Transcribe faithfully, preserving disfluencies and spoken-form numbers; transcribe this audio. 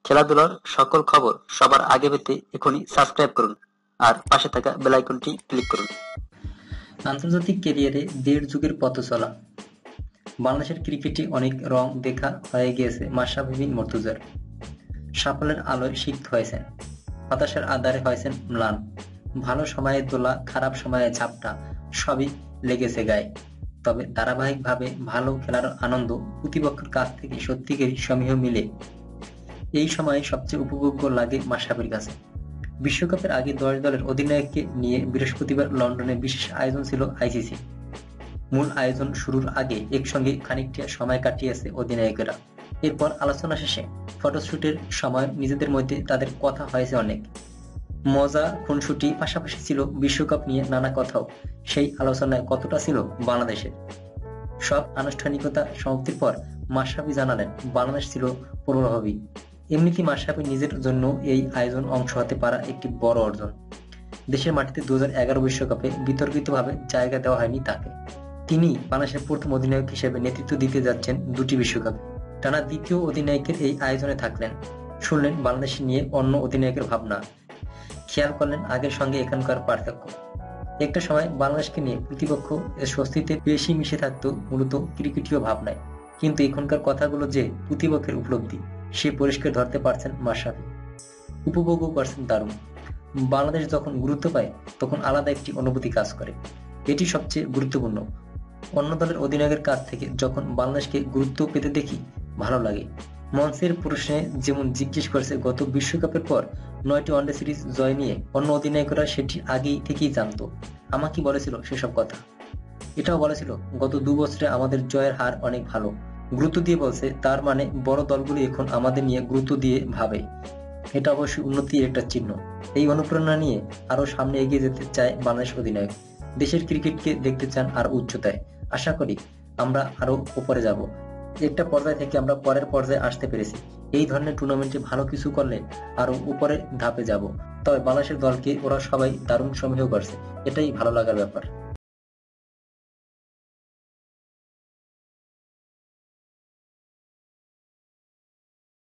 খেলাধুলার সকল খবর সবার আগে পেতে এখনই সাবস্ক্রাইব করুন আর পাশে থাকা বেল আইকনটি ক্লিক করুন। আন্তর্জাতিক ক্যারিয়ারে দেড় যুগের পথ চলা। বাংলাদেশের ক্রিকেটে অনেক রং দেখা হয়ে গিয়েছে মাশরাফি বিন মুর্তজার। সাফল্যের আলোয় সিক্ত হয়েছেন, হতাশার আধারে হয়েছেন ম্লান। ভালো সময়ে দোলা, খারাপ সময়ে ঝাপটা সবই লেগেছে গায়ে। তবে ধারাবাহিকভাবে ভালো খেলার আনন্দ প্রতিপক্ষের কাছ থেকে সত্যিকারই সমীহ মিলে। এই সময়ে সবচেয়ে উপভোগ্য লাগে মাশরাফির কাছে। বিশ্বকাপের আগে দশ দলের অধিনায়ককে নিয়ে বৃহস্পতিবার লন্ডনে বিশেষ আয়োজন ছিল আইসিসি। মূল আয়োজন শুরুর আগে একসঙ্গে খানিকটা সময় কাটিয়েছে অধিনায়কেরা। এরপর আলোচনা শেষে ফটোশুটের সময় নিজেদের মধ্যে তাদের কথা হয়েছে অনেক মজা, খুনসুটি, পাশাপাশি ছিল বিশ্বকাপ নিয়ে নানা কথাও। সেই আলোচনায় কতটা ছিল বাংলাদেশের। সব আনুষ্ঠানিকতা সমাপ্তির পর মাশরাফি জানালেন, বাংলাদেশ ছিল পূর্বভাবী। এমনিতে মাশরাফি নিজের জন্য এই আয়োজন অংশ হতে পারা একটি বড় অর্জন। দেশের মাটিতে দু হাজার এগারো বিশ্বকাপে বিতর্কিতভাবে জায়গা দেওয়া হয়নি তাকে। তিনি বাংলাদেশের প্রথম অধিনায়ক হিসেবে নেতৃত্ব দিতে যাচ্ছেন দুটি বিশ্বকাপে। টানা দ্বিতীয় অধিনায়কের এই আয়োজনে থাকলেন। শুনলেন বাংলাদেশ নিয়ে অন্য অধিনায়কের ভাবনা, খেয়াল করলেন আগের সঙ্গে এখানকার পার্থক্য। একটা সময় বাংলাদেশকে নিয়ে প্রতিপক্ষ স্বস্তিতে বেশি মিশে থাকতো মূলত ক্রিকেটীয় ভাবনায়, কিন্তু এখনকার কথাগুলো যে প্রতিপক্ষের উপলব্ধি সে পরিষ্কার ধরতে পারছেন মাশরাফি। উপভোগও করছেন দারুণ। বাংলাদেশ যখন গুরুত্ব পায় তখন আলাদা একটি অনুভূতি কাজ করে, এটি সবচেয়ে গুরুত্বপূর্ণ। অন্য দলের অধিনায়কের কাছ থেকে যখন বাংলাদেশকে গুরুত্ব পেতে দেখি ভালো লাগে। মঞ্চের প্রশ্নে যেমন জিজ্ঞেস করেছে গত বিশ্বকাপের পর নয়টি ওয়ানডে সিরিজ জয় নিয়ে অন্য অধিনায়করা সেটি আগেই থেকেই জানতো। আমাকে বলেছিল সেসব কথা। এটাও বলেছিল গত দু বছরে আমাদের জয়ের হার অনেক ভালো। গুরুত্ব দিয়ে বলছে, তার মানে বড় দলগুলি এখন আমাদের নিয়ে গুরুত্ব দিয়ে ভাবে। এটা অবশ্যই উন্নতির একটা চিহ্ন। এই অনুপ্রেরণা নিয়ে আরো সামনে এগিয়ে যেতে চায় বাংলাদেশ অধিনায়ক। দেশের ক্রিকেটকে দেখতে চান আরো উচ্চতায়। আশা করি আমরা আরো উপরে যাব। একটা পর্যায় থেকে আমরা পরের পর্যায়ে আসতে পেরেছি। এই ধরনের টুর্নামেন্টে ভালো কিছু করলে আরো উপরের ধাপে যাব। তবে বাংলাদেশের দলকে ওরা সবাই দারুণ সমীহ করছে, এটাই ভালো লাগার ব্যাপার।